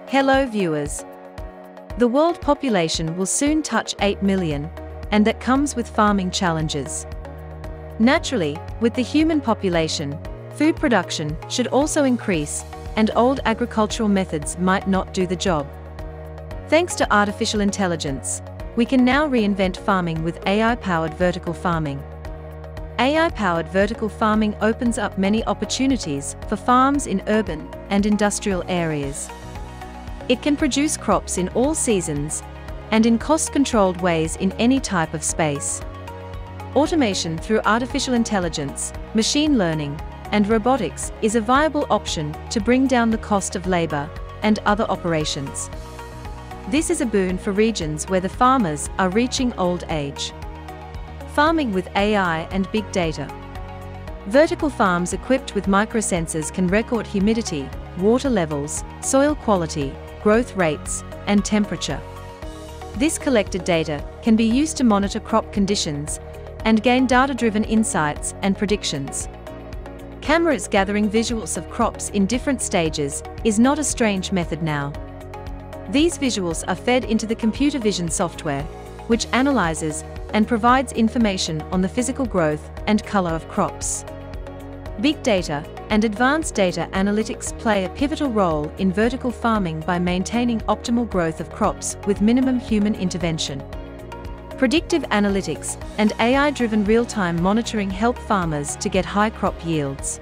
Hello viewers. The world population will soon touch 8 million, and that comes with farming challenges. Naturally, with the human population, food production should also increase, and old agricultural methods might not do the job. Thanks to artificial intelligence, we can now reinvent farming with AI-powered vertical farming. AI-powered vertical farming opens up many opportunities for farms in urban and industrial areas. It can produce crops in all seasons and in cost-controlled ways in any type of space. Automation through artificial intelligence, machine learning, and robotics is a viable option to bring down the cost of labor and other operations. This is a boon for regions where the farmers are reaching old age. Farming with AI and big data. Vertical farms equipped with microsensors can record humidity, water levels, soil quality, growth rates, and temperature. This collected data can be used to monitor crop conditions and gain data-driven insights and predictions. Cameras gathering visuals of crops in different stages is not a strange method now. These visuals are fed into the computer vision software, which analyzes and provides information on the physical growth and color of crops. Big data and advanced data analytics play a pivotal role in vertical farming by maintaining optimal growth of crops with minimum human intervention. Predictive analytics and AI-driven real-time monitoring help farmers to get high crop yields.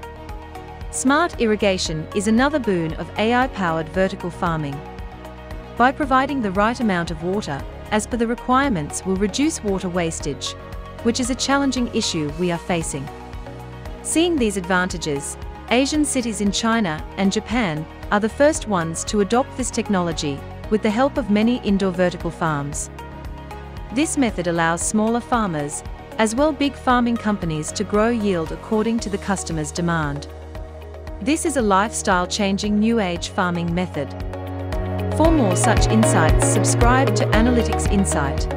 Smart irrigation is another boon of AI-powered vertical farming. By providing the right amount of water, as per the requirements, will reduce water wastage, which is a challenging issue we are facing. Seeing these advantages, Asian cities in China and Japan are the first ones to adopt this technology with the help of many indoor vertical farms. This method allows smaller farmers, as well big farming companies, to grow yield according to the customer's demand. This is a lifestyle-changing new age farming method. For more such insights, subscribe to Analytics Insight.